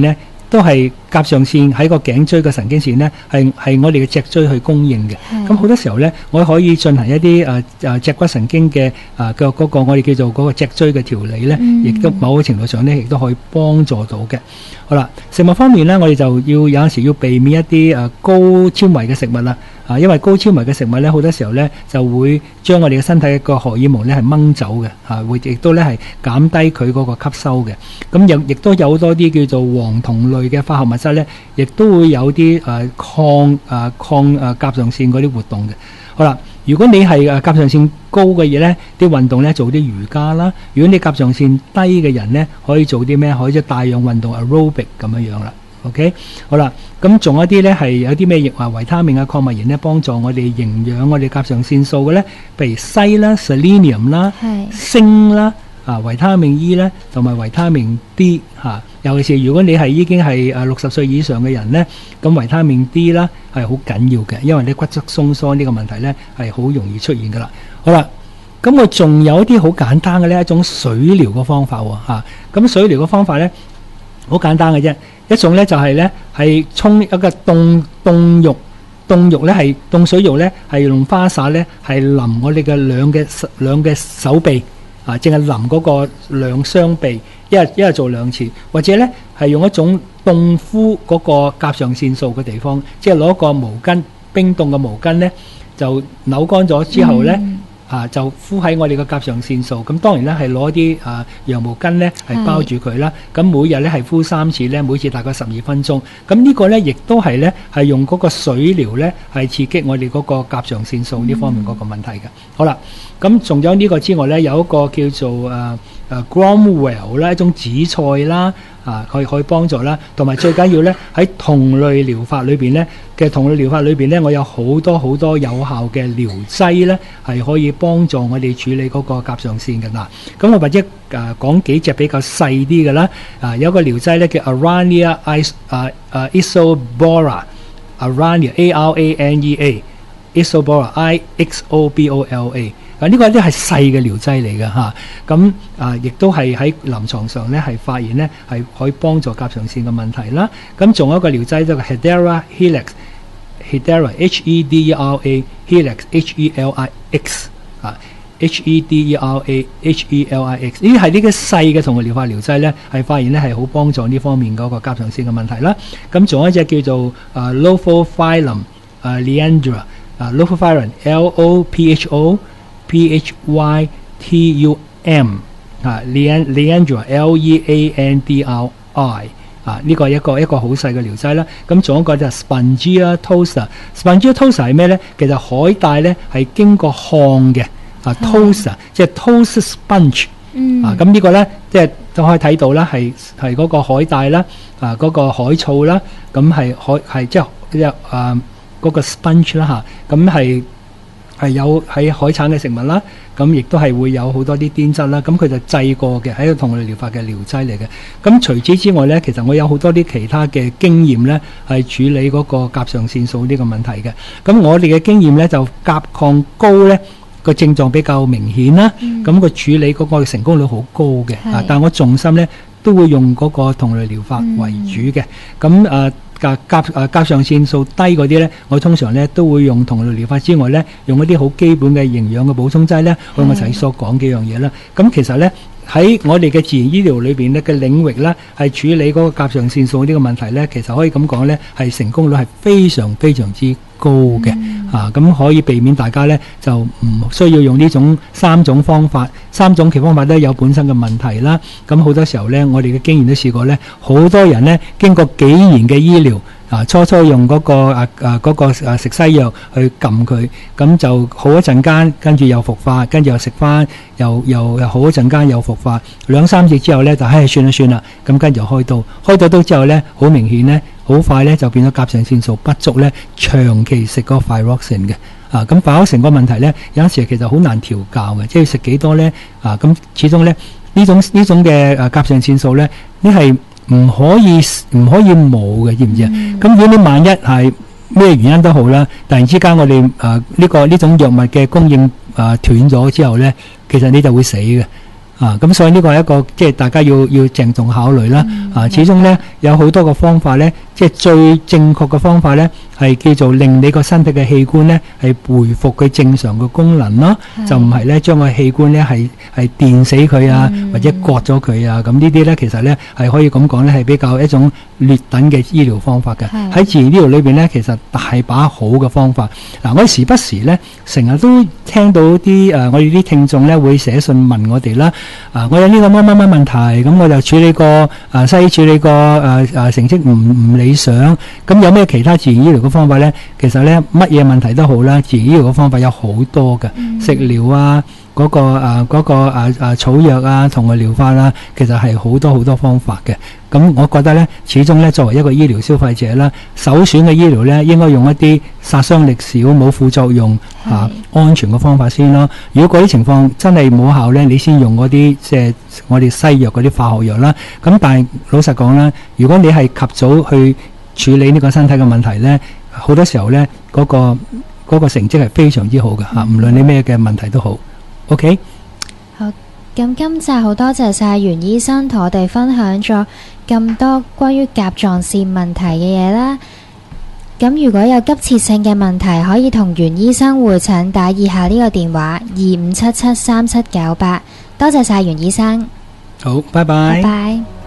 都係甲狀腺喺個頸椎嘅神經線呢，係我哋嘅脊椎去供應嘅。咁好多時候呢，我可以進行一啲脊骨神經嘅嗰個我哋叫做嗰個脊椎嘅調理呢，亦都某個程度上呢，亦都可以幫助到嘅。好啦，食物方面呢，我哋就有陣時要避免一啲高纖維嘅食物啦。因為高纖維嘅食物咧，好多時候咧就會將我哋嘅身體個荷爾蒙咧係掹走嘅，會亦都咧係減低佢嗰個吸收嘅。咁亦都有好多啲叫做黃酮類嘅化學物質咧，亦都會有啲抗甲狀腺嗰啲活動嘅。好啦，如果你係甲狀腺高嘅嘢咧，啲運動咧做啲瑜伽啦；如果你甲狀腺低嘅人咧，可以做啲咩？可以做帶氧運動 aerobic 咁樣啦。OK， 好啦，咁仲有一啲咧係有啲咩維他命啊、礦物鹽咧，幫助我哋營養我哋甲狀腺素嘅咧，譬如硒啦、selenium 啦、鋅啦、維他命 E 咧，同埋維他命 D 嚇。尤其是如果你係已經係60歲以上嘅人咧，咁維他命 D 啦係好緊要嘅，因為你骨質鬆疏呢個問題咧係好容易出現噶啦。好啦，咁我仲有一啲好簡單嘅呢一種水療嘅方法喎嚇。咁水療嘅方法咧好簡單嘅啫。一種咧就係咧係沖一個凍浴咧係凍水浴咧係用花灑咧係淋我哋嘅兩嘅手臂淨係淋嗰個兩雙臂，一日做2次，或者咧係用一種凍敷嗰個甲狀腺素嘅地方，即係攞個毛巾冰凍嘅毛巾咧就扭乾咗之後咧。就敷喺我哋嘅甲狀腺素，咁當然咧係攞啲羊毛巾咧係包住佢啦。咁每日咧係敷3次咧，每次大概12分鐘。咁呢個咧亦都係咧係用嗰個水療咧係刺激我哋嗰個甲狀腺素呢方面嗰個問題嘅。好啦，咁仲有呢個之外咧，有一個叫做Gromwell 啦，一種紫菜啦，可以幫助啦。同埋最緊要咧喺酮類療法裏邊咧嘅酮類療法裏邊咧，我有好多有效嘅療劑咧係可以幫助我哋處理嗰個甲狀腺嘅嗱。咁我或者講幾隻比較細啲嘅啦。有個療劑咧叫 Arania Isobora，Arania ARANEA Isobora IXOBOLA。呢個啲係細嘅療劑嚟嘅嚇，咁亦都係喺臨床上咧係發現咧係可以幫助甲狀腺嘅問題啦。咁仲有一個療劑就係 Hedera Helix，Hedera HEDERA Helix HELIX HEDERA HELIX 呢啲係呢個細嘅酮類療法療劑咧，係發現咧係好幫助呢方面嗰個甲狀腺嘅問題啦。咁仲有一隻叫做Lofophyllum Leandra，Lofophyllum LOPHO PHYTUM Leandra LEANDRI 呢個係一個好細嘅療劑啦。咁仲有一個就係 Spongia tosa。Spongia tosa 係咩咧？其實海帶咧係經過烘嘅tosa， 即係 toast sponge。咁呢個咧即係都可以睇到啦，係嗰個海帶啦，嗰個海草啦，咁係即係嗰個 sponge 啦嚇，咁係有喺海產嘅食物啦，咁亦都係會有好多啲碘質啦，咁佢就製過嘅，係一個酮類療法嘅療劑嚟嘅。咁除此之外咧，其實我有好多啲其他嘅經驗咧，係處理嗰個甲狀腺素呢個問題嘅。咁我哋嘅經驗咧就甲亢高咧個症狀比較明顯啦，咁個處理嗰個成功率好高嘅，但係我重心咧都會用嗰個酮類療法為主嘅。咁甲狀腺素低嗰啲咧，我通常咧都會用酮類療法之外咧，用一啲好基本嘅營養嘅補充劑咧，我頭先所講幾樣嘢啦。咁其實咧喺我哋嘅自然醫療裏邊咧嘅領域咧，係處理嗰個甲狀腺素呢個問題咧，其實可以咁講咧，係成功率係非常之高嘅。咁可以避免大家咧就唔需要用呢種3種方法，3種方法都有本身嘅問題啦。咁好多時候咧，我哋嘅經驗都試過咧，好多人咧經過幾年嘅醫療。初用嗰個食西藥去撳佢，咁就好一陣間，跟住又復發，跟住又食翻，又好一陣間又復發，2-3次之後咧就算啦，咁跟住又開刀之後咧，好明顯咧，好快咧就變咗甲狀腺素不足咧，長期食嗰個 thyroxine 嘅。咁thyroxine個問題咧，有陣時其實好難調教嘅，即係食幾多咧，咁始終咧呢種嘅甲狀腺素咧，呢係唔可以冇嘅，知唔知啊？咁如果你萬一係咩原因都好啦，突然之間我哋呢種藥物嘅供應斷咗之後咧，其實你就會死嘅。 咁所以呢個係一個即係大家要鄭重考慮啦。始終呢，有好多個方法呢，即係最正確嘅方法呢，係叫做令你個身體嘅器官呢係回復佢正常嘅功能咯，就唔係呢將個器官呢係電死佢啊，或者割咗佢啊。咁呢啲呢，其實呢係可以咁講呢，係比較一種劣等嘅醫療方法嘅。喺自然醫療裏邊呢，其實大把好嘅方法。嗱，我時不時呢，成日都聽到啲我哋啲聽眾呢會寫信問我哋啦。我有呢個乜乜乜問題，咁我就處理過西醫處理過成績唔理想，咁有咩其他自然醫療嘅方法呢？其實呢，乜嘢問題都好啦，自然醫療嘅方法有好多嘅，食療啊，嗰個草藥啊，同埋療法啦，其實係好多方法嘅。咁我覺得呢，始終呢，作為一個醫療消費者啦，首選嘅醫療呢，應該用一啲殺傷力少、冇副作用、安全嘅方法先咯。如果嗰啲情況真係冇效呢，你先用嗰啲即係我哋西藥嗰啲化學藥啦。咁但係老實講啦，如果你係及早去處理呢個身體嘅問題呢，好多時候呢，嗰個成績係非常之好嘅嚇，無論你咩嘅問題都好。OK， 好，咁今集好多謝晒袁醫生同我哋分享咗咁多關於甲狀腺問題嘅嘢啦。咁如果有急切性嘅問題，可以同袁醫生會診，打以下呢個電話25773798。多謝晒袁醫生。 好，拜拜。 拜拜。